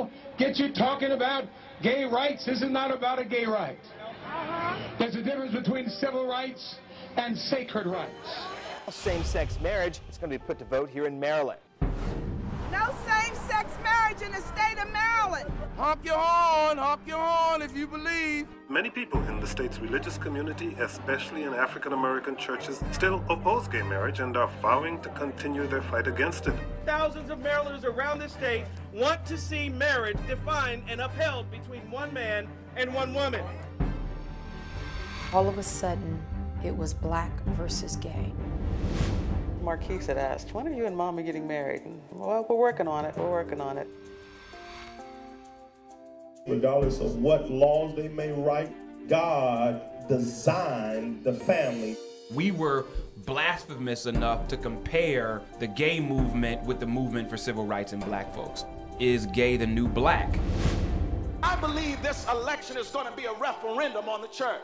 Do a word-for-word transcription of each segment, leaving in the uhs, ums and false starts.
people get you talking about gay rights. This is not about a gay right. There's a difference between civil rights and sacred rights. Same-sex marriage is going to be put to vote here in Maryland. No same-sex marriage in the state of Maryland. Honk your horn, honk your horn if you believe. Many people in the state's religious community, especially in African-American churches, still oppose gay marriage and are vowing to continue their fight against it. Thousands of Marylanders around the state want to see marriage defined and upheld between one man and one woman. All of a sudden, it was black versus gay. Marquise had asked, when are you and Mama getting married? And, well, we're working on it, we're working on it. Regardless of what laws they may write, God designed the family. We were blasphemous enough to compare the gay movement with the movement for civil rights and black folks. Is gay the new black? I believe this election is going to be a referendum on the church.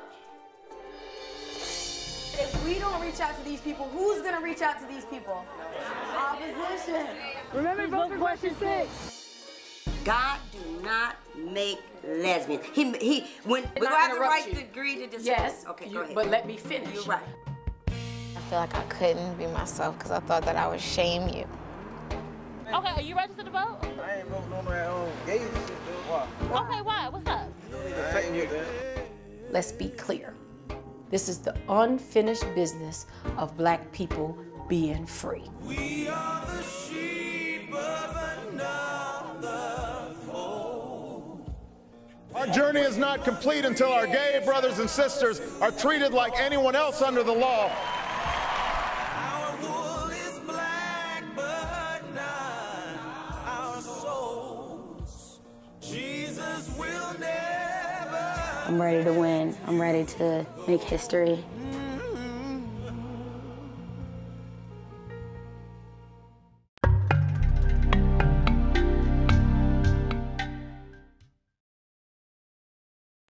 If we don't reach out to these people, who's going to reach out to these people? Opposition. Remember, vote for question six. God do not make lesbians. He, he, when we have the right to agree to disagree. Yes, okay, you, go ahead. But let me finish. You're right. I feel like I couldn't be myself because I thought that I would shame you. Okay, are you registered to vote? I ain't voting on my own gays and shit, though. Why? Okay, why? What's up? I ain't with that. Let's be clear. This is the unfinished business of black people being free. We are the sheep of another fold. Our journey is not complete until our gay brothers and sisters are treated like anyone else under the law. Our wool is black, but not our souls. Jesus will never. I'm ready to win. I'm ready to make history.